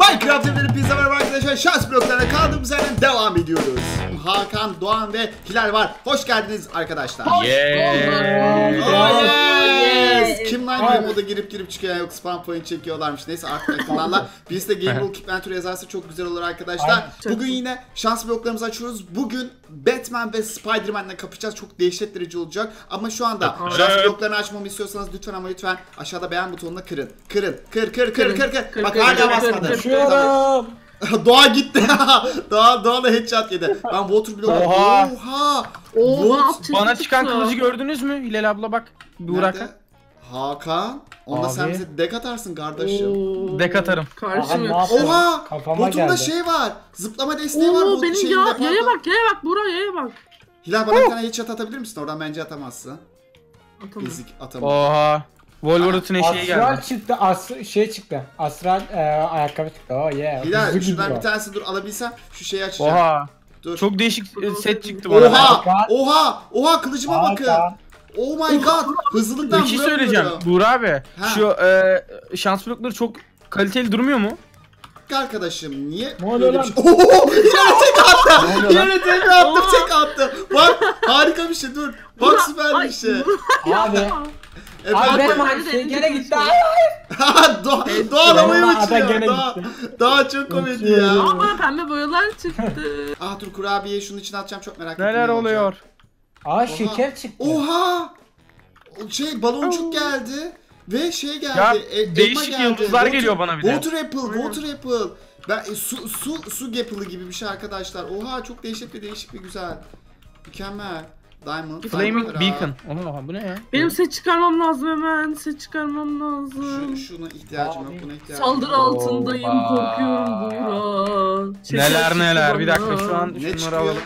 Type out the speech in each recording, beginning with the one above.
Minecraft evleri pizza var arkadaşlar. Şans bloklarına kaldığımız yerden devam ediyoruz. Hakan, Doğan ve Hilal var. Hoş geldiniz arkadaşlar. Hoş Yes. Kim lan game moda girip çıkıyor, yok spam point çekiyorlarmış. Neyse artık akıllarla. Birisi de Game Rule Keep Venture yazarsa çok güzel olur arkadaşlar. Bugün yine şans bloklarımızı açıyoruz. Bugün Batman ve Spider-Man'le kapışacağız. Çok dehşet verici olacak. Ama şu anda şans bloklarını açmamı istiyorsanız lütfen ama lütfen aşağıda beğen butonuna kırın. Kır. Bak hala basmadı. Doğa gitti. Doğa da headshot yedi. Ben water block. Oha. Bana çıkan kılıcı gördünüz mü? Hilal abla bak. Burak'a. Hakan. Onda sen bize dek atarsın kardeşim. Dek atarım. Karşım yok. Oha. Kafama Botunda geldi. şey var. Zıplama desteği var. Oo benim yaya bak Burak yaya bak. Hilal bana bir tane headshot atabilir misin? Oradan bence atamazsın. Fizik atamam. Oha. Wolverine'in eşeği geldi. Astral çıktı, çıktı. Astral ayakkabı çıktı. Oh yeah. Hilal şuradan bir tanesi dur alabilsem şu şeyi açacağım. Oha. Dur. Çok değişik set çıktı bana. Oha kılıcıma bakın. Oh my god. Hızlılıktan Bir şey söyleyeceğim. Buğra abi. Şu şans blokları çok kaliteli durmuyor mu? Arkadaşım niye ne oluyor lan? Yine tek attı. Bak harika bir şey dur. Bak süper bir şey. Abi. Abi benim şey gene gitti. Doğa havaya uçuyor. Doğa çok komedi ya. Ama bana pembe boyalar çıktı. Dur kurabiye şunun içine atacağım, çok merak ettim. Neler oluyor? Şeker çıktı. Oha. Baloncuk geldi. Ve şey geldi. Ya elma değişik geldi. yıldızlar geliyor bana bir de. Water apple. Ben su apple'ı gibi bir şey arkadaşlar. Oha çok değişik bir güzel. Mükemmel. Diamond. Flaming Beacon. Oha bu ne ya? Benim set çıkarmam lazım hemen. Set çıkarmam lazım. Şuna ihtiyacım yok, buna ihtiyacım Saldırı yok. altındayım, korkuyorum Buğra. Neler. Bir dakika şu an şunları alalım.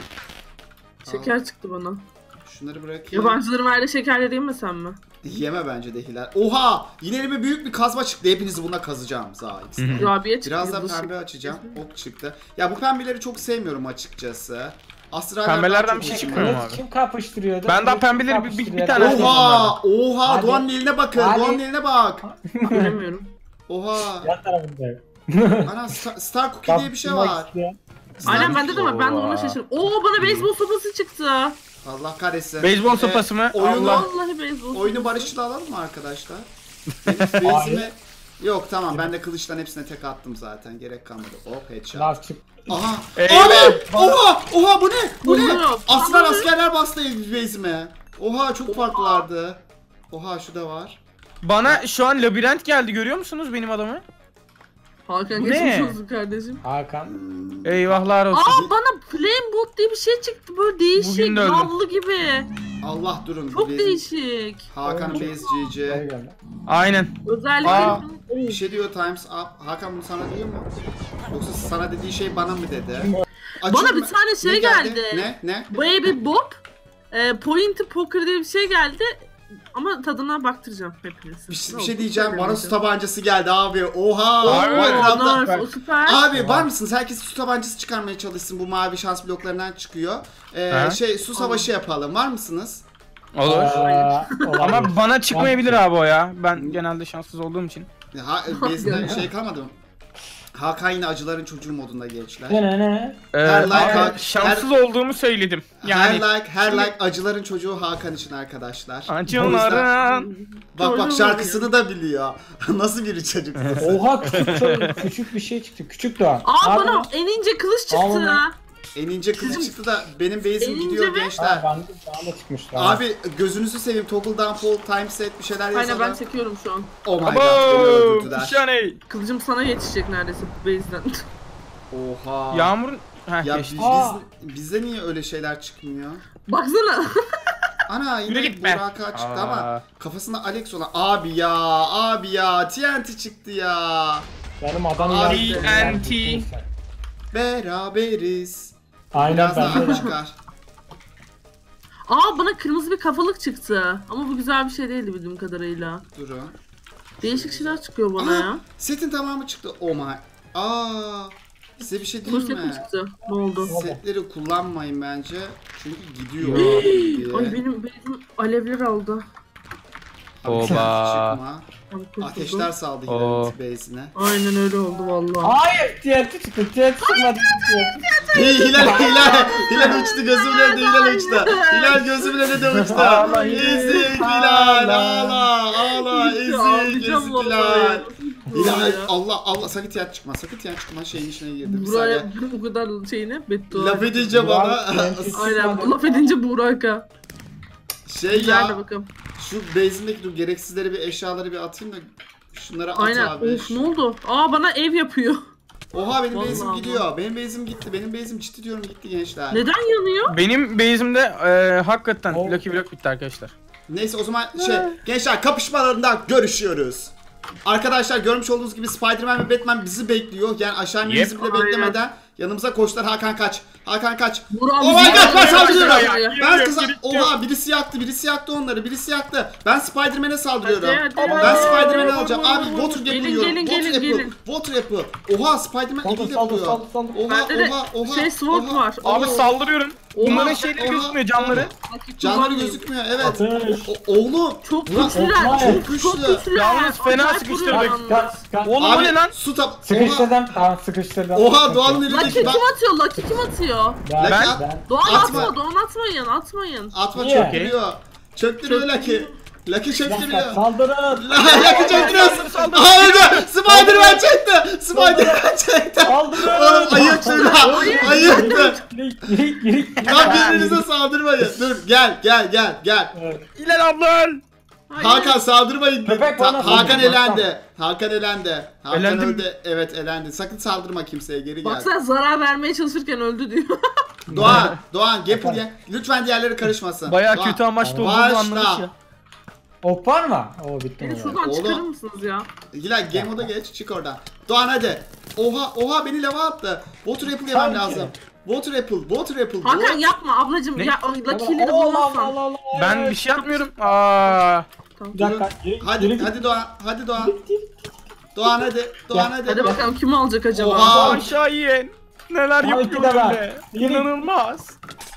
Şeker çıktı bana. Şunları bırakayım. Yabancıların verdiği şekerleri yemesem mi? Yeme bence de Hilal. Oha! Yine elime büyük bir kazma çıktı. Hepinizi bununla kazacağım. Kurabiye çıktı. Biraz da pembe açacağım. Ok çıktı. Ya bu pembeleri çok sevmiyorum açıkçası. Pembelerden bir şey çıkmıyor mu abi? Kim kapıştırıyordu? Ben daha pembeleri bir tane Oha! Doğan'ın eline bakın. Doğan'ın eline bak. Göremiyorum. Oha! Yan tarafında. Ana Star Cookie diye bir şey var. Aynen bende de var. Ben de ona şaşırdım. Bana beyzbol sopası çıktı. Allah kahretsin. Beyzbol sopası mı? Vallahi beyzbol. Oyunu barışçıl alalım mı arkadaşlar? Benzime... Yok tamam, ben de kılıçtan hepsine tek attım zaten. Gerek kalmadı. Hop headshot. Aha. Abi! Oha bu ne? Bu ne? Askerler bastı base'ime. Oha çok farklılardı. Oha şu da var. Bana şu an labirent geldi, görüyor musunuz benim adamı? Hakan geçmiş olsun kardeşim. Hakan. Eyvahlar olsun. Bana flame bot diye bir şey çıktı, böyle değişik, havlu gibi. Allah durun. Çok değişik. Hakan base GG. Aynen. Özellikle bir şey diyor Times Up. Hakan bunu sana diyor mu? Yoksa sana dediği şey bana mı dedi? Bana bir tane şey geldi. Ne? Baby Bob Point Poker diye bir şey geldi. Ama tadına baktıracağım hepiniz. Bir şey diyeceğim. Bana su tabancası geldi abi. Oha! O süper. Abi var mısınız? Herkes su tabancası çıkarmaya çalışsın. Bu mavi şans bloklarından çıkıyor. Su savaşı yapalım. Var mısınız? Olur. Ama bana çıkmayabilir abi o ya. Ben genelde şanssız olduğum için. Base'den şey kalmadı mı? Hakan yine acıların çocuğu modunda gençler. Şanssız olduğumu söyledim. Yani. Her like acıların çocuğu Hakan için arkadaşlar. Acıların. Bak şarkısını da biliyor. Nasıl bir çocuk? Oha küçük bir şey çıktı. Küçük Doğan. Bana en ince kılıç çıktı. En ince kılıç çıktı da benim base'im gidiyor gençler. Bana çıkmıştı. Abi gözünüzü seveyim, toggle down fall time set bir şeyler yazalım. Aynen ben çekiyorum şu an. Oh my god. Kılıcım sana yetişecek neredeyse bu base'den. Oha. Yağmurun... Ya bizde niye öyle şeyler çıkmıyor? Baksana. Ana yine Burak'a çıktı ama kafasında Alex olan. Abi ya TNT çıktı ya. Benim adamım TNT. Beraberiz. Aynen ben çıkar. Bana kırmızı bir kafalık çıktı. Ama bu güzel bir şey değildi bildiğim kadarıyla. Durun. Değişik şeyler çıkıyor bana ya. Setin tamamı çıktı. Oh my. Size bir şey diyeyim mi? Çıktı. Ne oldu? Setleri kullanmayın bence. Çünkü gidiyor. Ay benim alevler aldı. Çıkma. Abi kurtuldum. Ateşler saldı Oo. Hilal'in base'ine. Aynen öyle oldu vallahi. Hayır TNT çıktı. TNT çıkmadı. Hilal uçtu gözümün önünde Hilal uçtu. Hilal gözümün önünde uçtu. Ağla, Ezik Hilal ağla ezik Ağlayacağım vallahi. Hilal Allah sakın tiyat çıkma şeyin içine girdim bir Buraya saniye. bu kadar şeyine beddua. Laf edince bana Aynen laf edince Burak'a. şey Güzel de ya bakalım. şu base'indeki dur gereksizleri bir eşyaları bir atayım da şunları at Aynen. abi. Of ne oldu? Aa bana ev yapıyor. Oha benim Vallahi base'im Allah. gidiyor. Benim base'im gitti. Benim base'im ciddi diyorum gitti gençler. Neden yanıyor? Benim base'imde hakikaten Oh. Lucky Block bitti arkadaşlar. Neyse o zaman gençler kapışmalarında görüşüyoruz. Arkadaşlar görmüş olduğunuz gibi Spider-Man ve Batman bizi bekliyor. Yani aşağı inmemizi bile Aynen. beklemeden yanımıza koştular. Hakan kaç. Hakan kaç. Burak Oh my god ben saldırıyorum. Buraya. Ben kıza... Oha birisi yaktı onları. Birisi yaktı. Ben Spider-Man'e saldırıyorum. Hadi. Ben Spider-Man'e alacağım. Abi water gap Gelin, vuruyorum. gelin, Water gelin, apple. Water apple. Oha Spider-Man Saldır, eliyle saldır, vuruyor. saldır, saldır. Oha Bende de oha. şey sword var. Abi saldırıyorum. Bunların şeyleri oha, gözükmüyor canları. Canları gözükmüyor evet. Ateş. Oğlum. Çok Burak, güçlüler. çok güçlü. Çok güçlüler. Yalnız fena Acayip sıkıştırdık. vuruyor yalnız. Oğlum o Abi ne lan? su tap. Oha. Sıkıştırdım. Tamam sıkıştırdım. Oha Doğan'ın Lucky elindeki kim atıyor? Lucky kim atıyor? Ben. Doğan Atma. atma. Doğan atmayın. Atmayın. Atma Niye? çöktürüyor. Çöktürüyor Lucky. Lucky çöktürüyor. Saldırın. Lucky çöktürüyor. Hayır Spider-Man çekti. Spider-Man çekti. Saldırın. Oğlum ayıktı la. Ayıktı. Girik. Lan birbirinize saldırmayın. Dur gel. Evet. İler abla öl. Hayır. Hakan saldırmayın. Köpek bana Hakan saldırdı. elendi. Hakan Elendim. öldü. Evet elendi. Sakın saldırma kimseye geri gel. Baksana zarar vermeye çalışırken öldü diyor. Doğan Gapple ye. Lütfen diğerleri karışmasın. Bayağı Doğan, kötü amaçlı olduğunu başla. anlamış ya. Ok var mı? Oo bitti Beni mi? şuradan Oğlum. çıkarır mısınız ya? Hilal game moda geç çık oradan. Doğan hadi. Oha beni lava attı. Water apple yemem Sanki. lazım. Water apple. Hakan yapma ablacım. Ne? Ya Lucky'leri Allah bulmazsan. Allah Allah. Ben bir şey yapmıyorum. Aa. Bir dakika. Hadi Doğan. Doğan hadi. Hadi bakalım kim alacak acaba? Oha. Aşağı in. Neler Abi, yapıyor bir de ben. öyle. Yürü. İnanılmaz.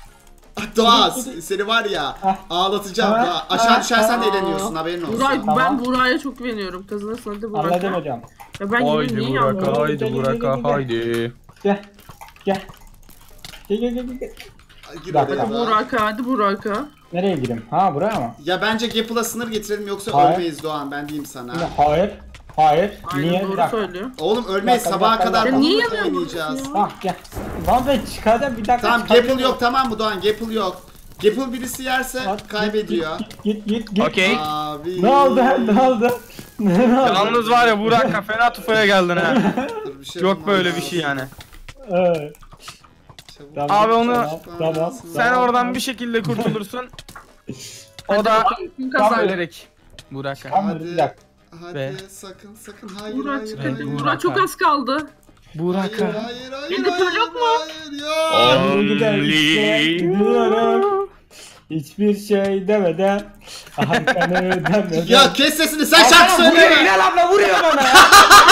Doğan seni var ya ağlatacağım Ha. Doğan. Aşağı düşersen de eğleniyorsun haberin olsun. Burak, Tamam. ben Burak'a çok güveniyorum. Kazanırsın hadi Anladım Burak'a. hocam. Ya ben yine Haydi niye Burak'a, yanmıyorum? haydi Burak'a, haydi. Gel. Gel. Gel. Gir Bak, oraya bak. da. Hadi Burak'a. Nereye gireyim? Ha buraya mı? Ya bence Gapple'a sınır getirelim yoksa Hayır. ölmeyiz Doğan ben diyeyim sana. Hayır. Hayır. Aynen Niye? Bir doğru dakika. söylüyor. Oğlum ölmeyiz Bir dakika, sabaha bir dakika, kadar bir dakika. bunu Niye yanıyorsun oynayacağız. ya? Ah gel. Lan ben çıkardım bir dakika. Tamam çıkardım. Gapple yok tamam mı Doğan Gapple yok. Gapple birisi yerse Bak, kaybediyor. Git. Okey. Abi. Ne oldu? Ne oldu? Yalnız var ya Burak'a fena tufaya geldin ha. Dur, bir şey Yok bulmam böyle bir lazım. şey yani. Evet. Çabuk. Tamam, Abi onu- Tamam. Sen oradan bir şekilde kurtulursun. O da Kim kazandı? ölerek. Burak'a. Tamam Hadi. bir dakika. Hadi Ve- sakın hayır Burak hayır çık hayır. hadi. Burak. Burak çok az kaldı. Hayır Burak'a. hayır Elde pearl yok mu? hayır yok. Yürü gidelim işte. Gidiyorum. Hiçbir şey demeden. Arkanı demeden. Ya kes sesini sen şarkı söyleme. Hilal abla vuruyor bana ya.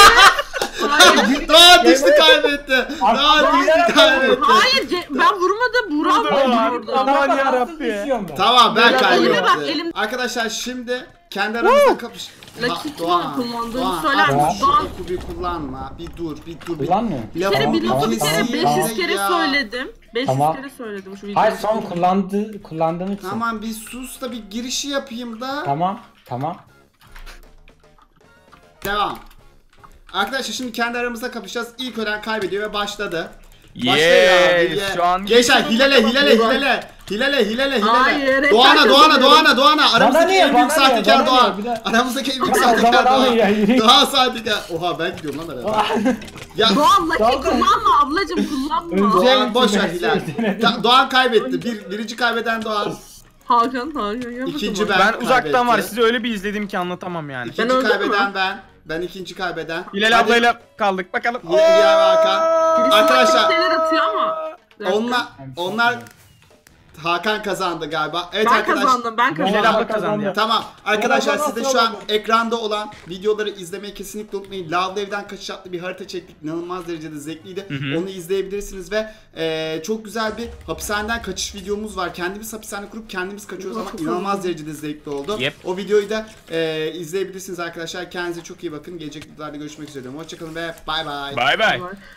Doğan düştü kaybetti. Doğan düştü kaybetti. Hayır ben vurmadım. Burak Vurdu. vurdu orada. Aman Ben yarabbi. düşüyorum ben. Tamam ben Ya, elime bak, kaybettim. elim- Arkadaşlar şimdi kendi aramızda kapış. Lucky Doğan kullandığını söyler artık misin? şu Doğan- oku bir kullanma. Bir dur. Kullanmıyor. Bir kere Tamam, bir lafı tamam, bir kere tamam, 500 tamam. kere Ya. söyledim. 500 Tamam. kere söyledim şu videoda. Hayır son kullandığın için. Tamam bir sus da bir girişi yapayım da. Tamam. Devam. Arkadaşlar şimdi kendi aramızda kapışacağız. İlk ölen kaybediyor ve başladı. Yes, şu an Gençler hilale. Hayır, Doğan'a. Aramızdaki niye, en büyük bana sahtekar niye, Doğan. bir de- Aramızdaki en büyük O zaman sahtekar alın ya, Doğan. yürü. Doğan sahtekar. Oha ben gidiyorum lan araya. Ya Doğan Lucky Doğan- kullanma ablacım kullanma. Önce- Doğan boş ver Önce- Hilal. Doğan kaybetti. Birinci kaybeden Doğan. Hakan yap İkinci bakalım. Ben uzaktan var kaybetti. sizi öyle bir izledim ki anlatamam yani. İkinci öldüm kaybeden mü? ben. Ben ikinci kaybeden. Hilal Hadi. ablayla kaldık bakalım. Hilal ve Hakan. Birisi Arkadaşlar Lucky'ler atıyor ama. Bir dakika. onlar Hakan kazandı galiba. Evet Ben arkadaşlar. kazandım. Ben Bilal kazandım. abla kazandı ya. Tamam arkadaşlar Bana siz de nasıl şu an oldu? ekranda olan videoları izlemeyi kesinlikle unutmayın. Lavlı Ev'den kaçış adlı bir harita çektik. İnanılmaz derecede zevkliydi. Onu izleyebilirsiniz ve çok güzel bir hapishaneden kaçış videomuz var. Kendimiz hapishane kurup kendimiz kaçıyoruz ama Çok inanılmaz derecede zevkli oldu. Yep. O videoyu da izleyebilirsiniz arkadaşlar. Kendinize çok iyi bakın. Gelecek videolarda görüşmek üzere. Hoşçakalın ve bay bay. Bay bay. Var.